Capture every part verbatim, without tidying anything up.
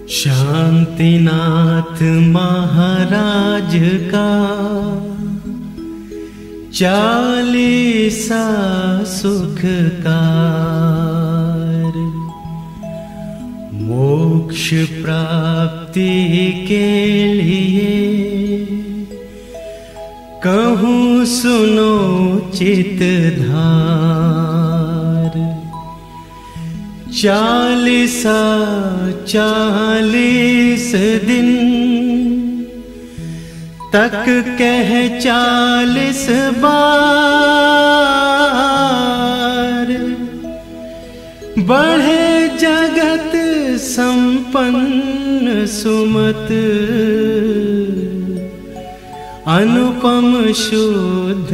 शांतिनाथ महाराज का चालीसा सुखकार, मोक्ष प्राप्ति के लिए कहूँ सुनो चितधार। चालीसा चालीस दिन तक कह चालीस बार, बढ़े जगत संपन्न सुमत, अनुपम शुद्ध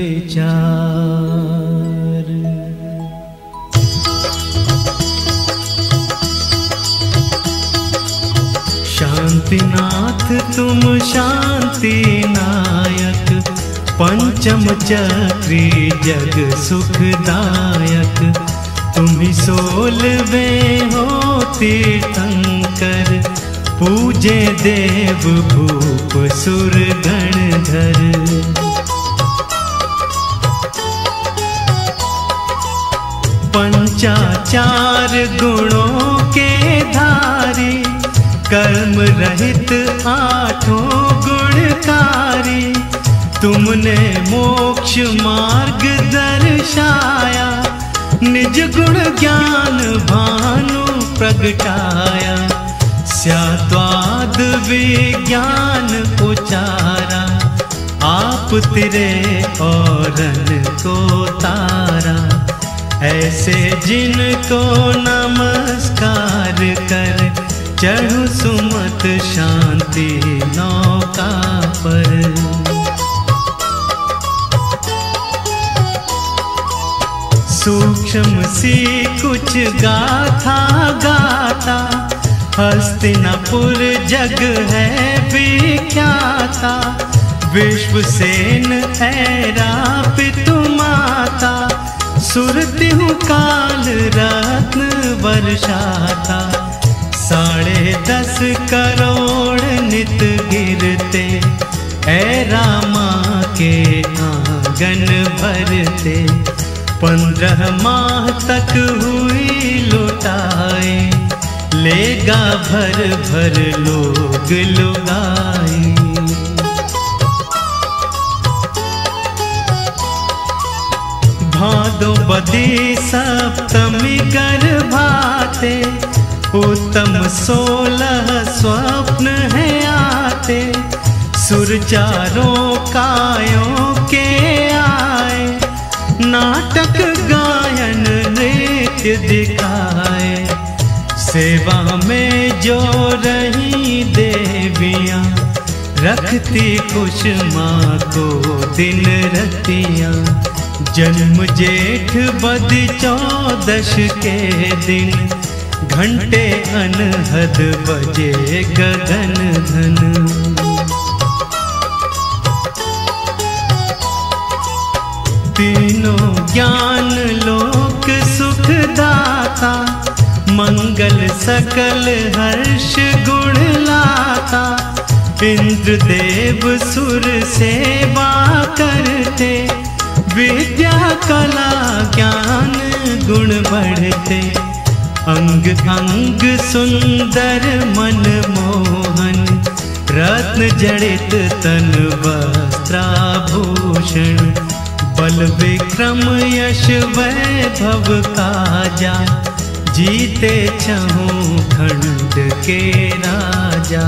विचार। शांतिनाथ तुम शांति नायक, पंचम चक्री जग सुखदायक। तुम्ही सोलवे हो तीर्थंकर, पूजे देव भूप सुर गणधर। पंचाचार गुणों के धारी, कर्म रहित आठों गुणकारी। तुमने मोक्ष मार्ग दर्शाया, निज गुण ज्ञान भानु प्रगटाया। स्याद्वाद विज्ञान उचारा, आप तिरे औरन को तारा। ऐसे जिनको नमस्कार कर, चढ़ू सुमत शांति नौका पर। सूक्ष्म सी कुछ गाथा गाता, हस्तिनापुर जग है विख्याता। विश्वसेन ऐरापित माता, सुरतिहु काल रत्न वर्षाता। साढ़े दस करोड़ नित गिरते, ऐरा माँ के आंगन भरते। पंद्रह माह तक हुई लुटाए, लेगा भर भर लोग लुगाए। भादो बदी सप्तमी गर्भाते, उत्तम सोलह स्वप्न है आते। सुर चारों कायों के आए, नाटक गायन नृत्य दिखाए। सेवा में जो रही देवियाँ, रखती खुश माँ को दिन रतियाँ। जन्म जेठ बदी चौदश के दिन, घंटे अनहद बजे गगन धन। तीनों ज्ञान लोक सुख दाता, मंगल सकल हर्ष गुण लाता। इंद्र देव सुर सेवा करते, विद्या कला ज्ञान गुण बढ़ते। अंग अंग सुंदर मन मोहन, रत्न जड़ित तन वस्त्राभूषण। बल विक्रम यश वैभव काजा, जीते छहों खंड के राजा।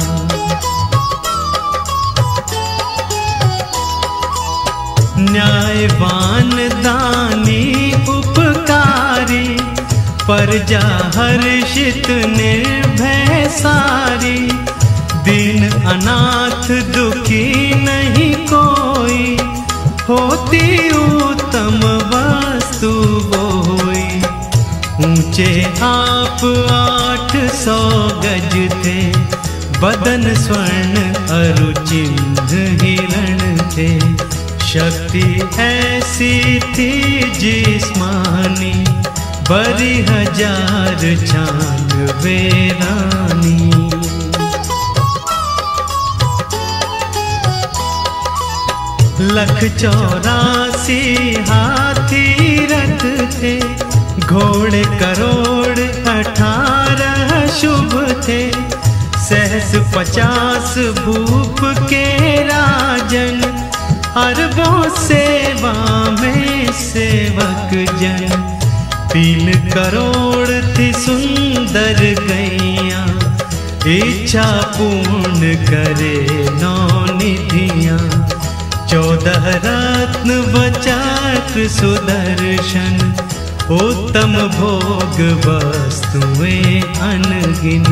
न्यायवान दानी उपकारी, प्रजा हर्षित निर्भय सारी। दीन अनाथ दुखी नहीं कोई, होती उत्तम वस्तु बोई। ऊंचे आप आठ सौ गज थे, बदन स्वर्ण अरुचिन्ह हिरण थे। शक्ति ऐसी थी जिस्मानी, बरी हजार छानवे रानी। लख चौरासी हाथी रथ थे, घोड़े करोड़ अठारह शुभ थे। सहस पचास भूप के राजन, अरबों सेवा में सेवक जन। तीन करोड़ थी सुंदर गैया, इच्छा पूर्ण करे नौ निधियाँ। चौदह रत्न वचक्र सुदर्शन, उत्तम भोग वस्तुएं अनगिन।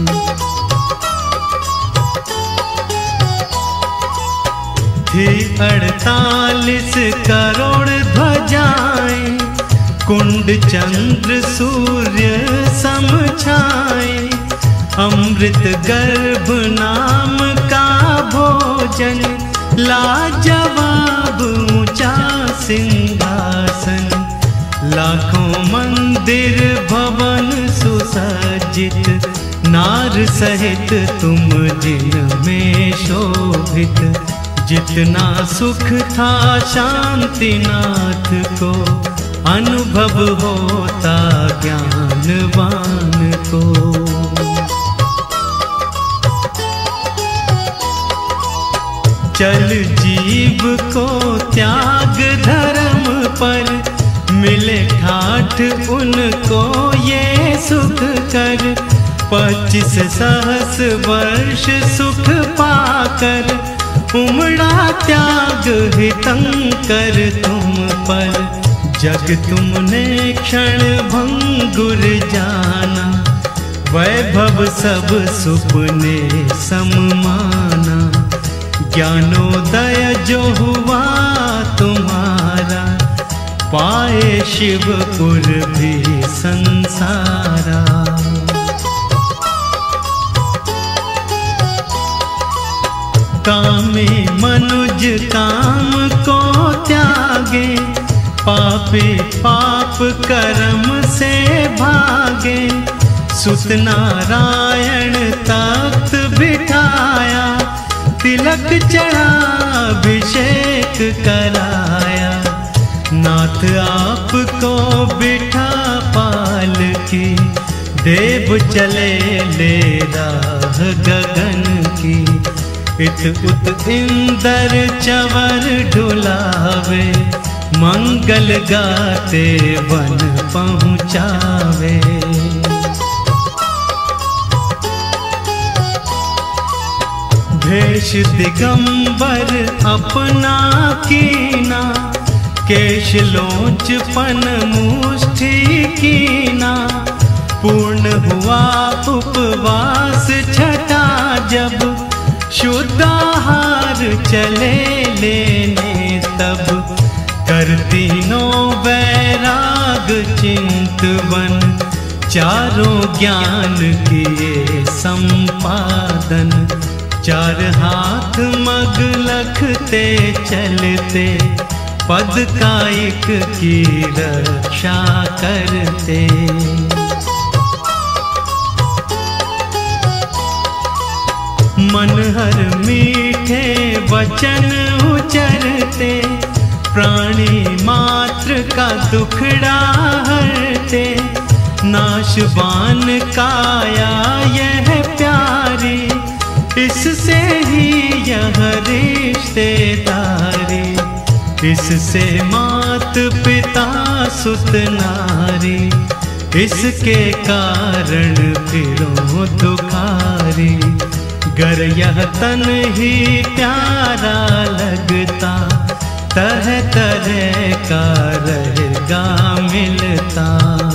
थी अड़तालीस करोड़ ध्वजाएं, कुंड चंद्र सूर्य समछाए। अमृत गर्भ नाम का भोजन, लाजवाब ऊंचा सिंहासन। लाखों मंदिर भवन सुसज्जित, नार सहित तुम जिनमें शोभित। जितना सुख था शांतिनाथ को, अनुभव होता ज्ञानवान को। चल जीव को त्याग धर्म पर, मिले ठाठ उनको ये सुख कर। पच्चीस सहस वर्ष सुख पाकर, उमड़ा त्याग हितंकर तुम पर। जग तुमने क्षण भंगुर जाना, वैभव सब सुपने सममाना। ज्ञानोदय जो हुआ तुम्हारा, पाए शिवपुर भी संसारा। कामे मनुज काम को त्यागे, पापी पाप कर्म से भागे। सुत नारायण तख्त बिठाया, तिलक चढ़ा अभिषेक कराया। नाथ आपको बिठा पालकी, देव चले ले राह गगन की। इत उत इंदर चवर ढुलावे, मंगल गाते वन पहुँचावे। भेष दिगंबर अपना कीना, केश लोच पन मुष्टि कीना। पूर्ण हुआ उपवास छठा जब, शुद्ध आहार चले लेने तब। कर तीनों वैराग चिंतवन, चारों ज्ञान किए संपादन। चार हाथ मग लखते चलते, पद कायिक की रक्षा करते। मनहर मीठे वचन उचरते, प्राणी मात्र का दुखड़ा हरते। नाशवान काया यह प्यारी, इससे ही यह रिश्तेदारी। इससे मात पिता सुत नारी, इसके कारण फिरो दुखारी। गर यह तन ही प्यारा लगता, तरह तरह का रहेगा मिलता।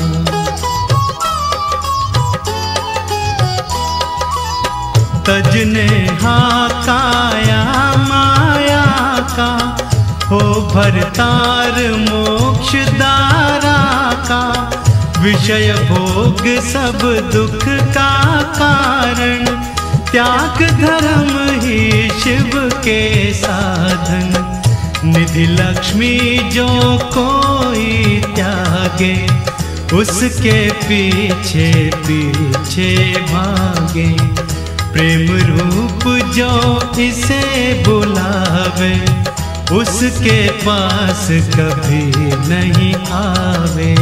तजने हाकाया माया का, हो भरतार मोक्ष दारा का। विषय भोग सब दुख का कारण, त्याग धर्म ही शिव के साधन। निधि लक्ष्मी जो कोई त्यागे, उसके पीछे पीछे भागे। प्रेम रूप जो इसे बुलावे, उसके पास कभी नहीं आवे।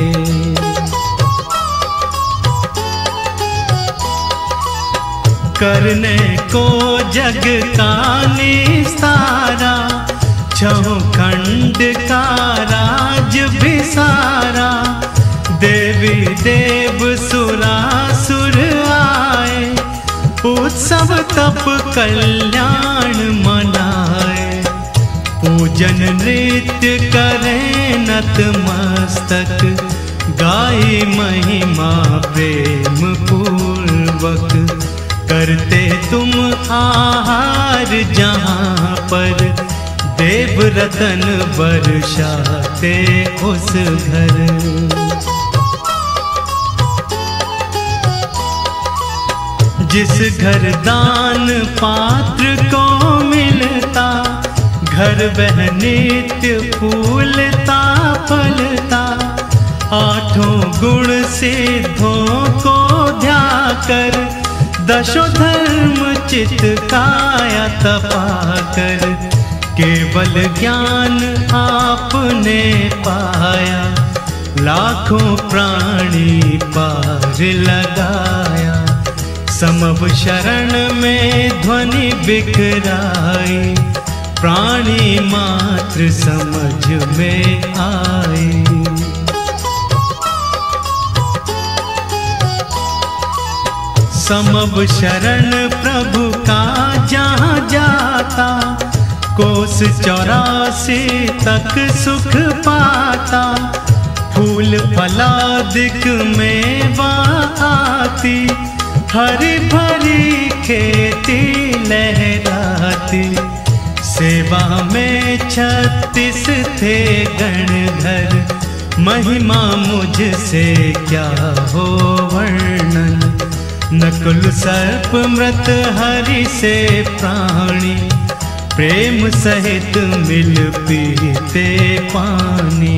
करने को जग का निस्तारा, छह खंड का राज भी सारा। देवी देव सुरासुर आए, उत्सव तप कल्याण मनाए। पूजन नृत्य करें नतमस्तक, गाई महिमा प्रेम पूर्वक। करते तुम आहार जहाँ पर, देव रतन बरसाते उस घर। जिस घर दान पात्र को मिलता, घर वह नित्य फूलता फलता। आठों गुण सिद्धों को ध्याकर, दशो धर्म चित काया तपाकर। केवल ज्ञान आपने पाया, लाखों प्राणी पार लगाया। समव शरण में ध्वनि बिखराई, प्राणी मात्र समझ में आई। समव शरण प्रभु का जहाँ जाता, कोस चौरासी तक सुख पाता। फूल फलादिक में आती, हरी भरी खेती लहराती। सेवा में छत्तीस थे गणधर, महिमा मुझसे क्या हो वर्णन। नकुल सर्प मृत हरि से प्राणी, प्रेम सहित मिल पीते पानी।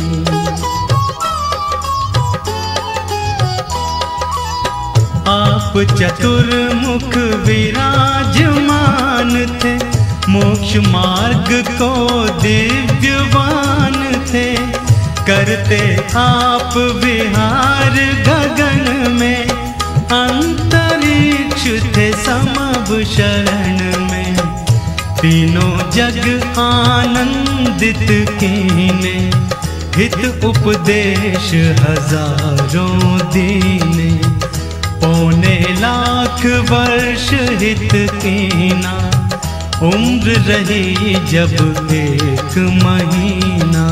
आप चतुर्मुख विराजमान थे, मोक्ष मार्ग को दिव्यवान थे। करते आप विहार गगन में, अंतरिक्ष थे समव शरण में। तीनों जग आनंदित कीने, हित उपदेश हजारों दीने। पौने लाख वर्ष हित कीना, उम्र रही जब एक महीना।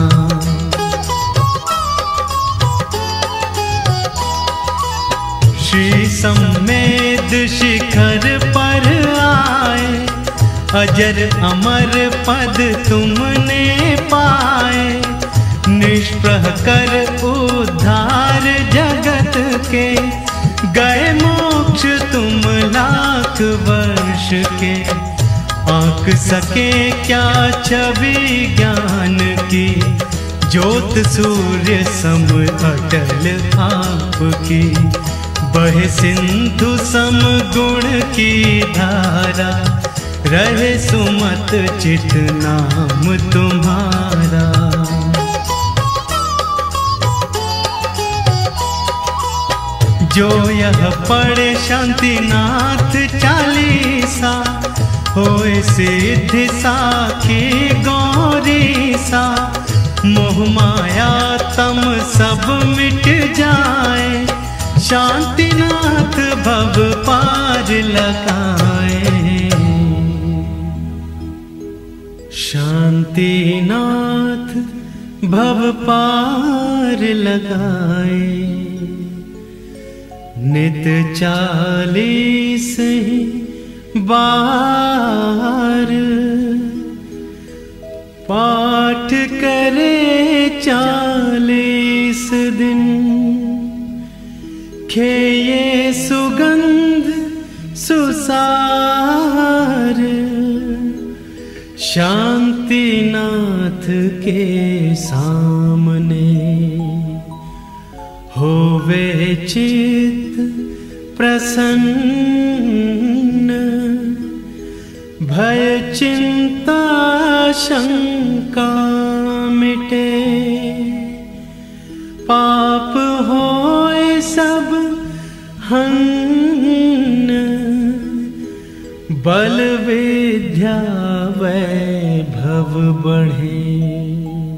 श्री सम्मेद शिखर पर आए, अजर अमर पद तुमने पाए। निष्प्रह कर उद्धार जगत के, गए मोक्ष तुम लाख वर्ष के। आंक सके क्या छवि ज्ञान की, ज्योत सूर्य सम अटल आपकी। बहे सिंधु सम गुण की धारा, रहे सुमत चित नाम तुम्हारा। जो यह पढ़े शांतिनाथ चालीसा, होए सिद्धि साखी गौरी सा। मोह माया तम सब मिट जाए, शांतिनाथ भव पार लगाए। शांतिनाथ भव पार लगाए। नित चालीस बार पाठ करे चालीस दिन। खेये सुगंध सुसार, शांतिनाथ के सामने हो होवे चित प्रसन्न, भय चिंता शंका मिटे। पाप होए सब हन्न, बल विद्या वैभव बढ़े।